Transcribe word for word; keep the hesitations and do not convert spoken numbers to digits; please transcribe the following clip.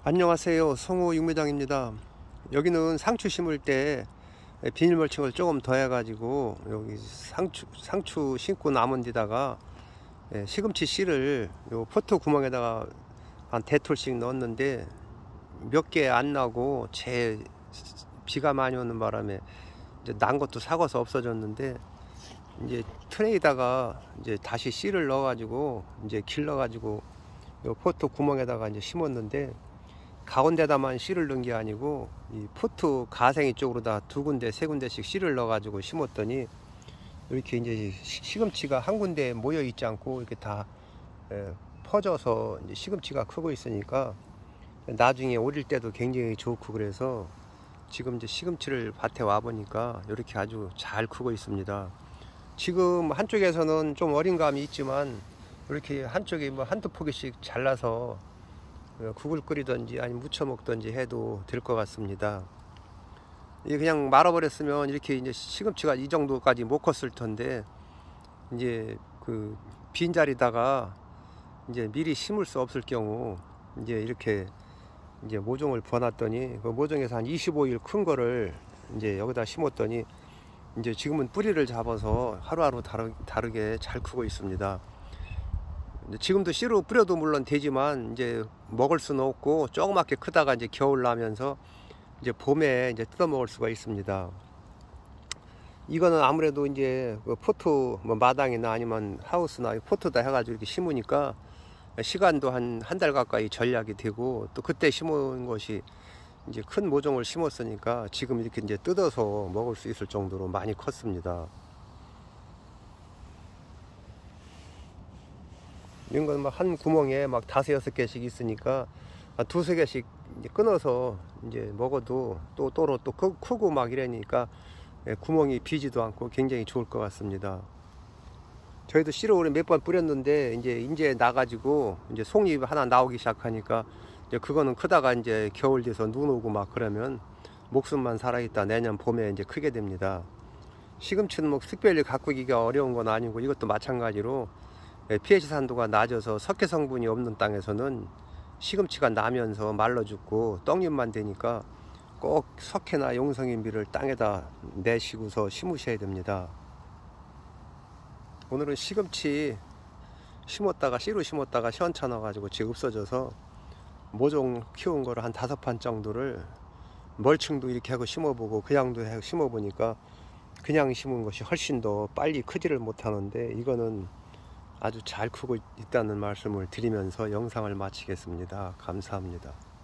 안녕하세요, 성우 육매장입니다. 여기는 상추 심을 때 비닐 멀칭을 조금 더 해가지고 여기 상추 상추 심고 남은 데다가 시금치 씨를 요 포트 구멍에다가 한 대톨씩 넣었는데 몇 개 안 나고 제 비가 많이 오는 바람에 이제 난 것도 사고서 없어졌는데, 이제 트레이다가 이제 다시 씨를 넣어가지고 이제 길러가지고 요 포트 구멍에다가 이제 심었는데, 가운데다만 씨를 넣은 게 아니고 이 포트 가생이 쪽으로 다 두 군데 세 군데씩 씨를 넣어 가지고 심었더니 이렇게 이제 시금치가 한 군데에 모여 있지 않고 이렇게 다 퍼져서 이제 시금치가 크고 있으니까 나중에 오릴 때도 굉장히 좋고, 그래서 지금 이제 시금치를 밭에 와 보니까 이렇게 아주 잘 크고 있습니다. 지금 한쪽에서는 좀 어린 감이 있지만 이렇게 한쪽에 뭐 한두 포기씩 잘라서 국을 끓이든지 아니면 무쳐 먹든지 해도 될 것 같습니다. 이게 그냥 말아버렸으면 이렇게 이제 시금치가 이 정도까지 못 컸을 텐데, 이제 그 빈자리다가 이제 미리 심을 수 없을 경우 이제 이렇게 이제 모종을 버놨더니 그 모종에서 한 이십오 일 큰 거를 이제 여기다 심었더니 이제 지금은 뿌리를 잡아서 하루하루 다르, 다르게 잘 크고 있습니다. 지금도 씨로 뿌려도 물론 되지만 이제 먹을 수는 없고 조그맣게 크다가 이제 겨울 나면서 이제 봄에 이제 뜯어 먹을 수가 있습니다. 이거는 아무래도 이제 그 포트 뭐 마당이나 아니면 하우스나 포트다 해가지고 이렇게 심으니까 시간도 한 한 달 가까이 전략이 되고, 또 그때 심은 것이 이제 큰 모종을 심었으니까 지금 이렇게 이제 뜯어서 먹을 수 있을 정도로 많이 컸습니다. 이런 건 막 한 구멍에 막 다섯 여섯 개씩 있으니까 두세 개씩 이제 끊어서 이제 먹어도 또 또로 또 크고 막 이러니까 구멍이 비지도 않고 굉장히 좋을 것 같습니다. 저희도 씨를 올해 몇 번 뿌렸는데 이제 이제 나가지고 이제 송잎 하나 나오기 시작하니까 이제 그거는 크다가 이제 겨울 돼서 눈 오고 막 그러면 목숨만 살아있다 내년 봄에 이제 크게 됩니다. 시금치는 뭐 특별히 가꾸기가 어려운 건 아니고 이것도 마찬가지로 피에이치 산도가 낮아서 석회 성분이 없는 땅에서는 시금치가 나면서 말라 죽고 떡잎만 되니까 꼭 석회나 용성인비를 땅에다 내시고서 심으셔야 됩니다. 오늘은 시금치 심었다가 씨로 심었다가 시원찮아 가지고 지금 없어져서 모종 키운 거를 한 다섯 판 정도를 멀칭도 이렇게 하고 심어보고 그냥도 하고 심어보니까 그냥 심은 것이 훨씬 더 빨리 크지를 못하는데, 이거는 아주 잘 크고 있다는 말씀을 드리면서 영상을 마치겠습니다. 감사합니다.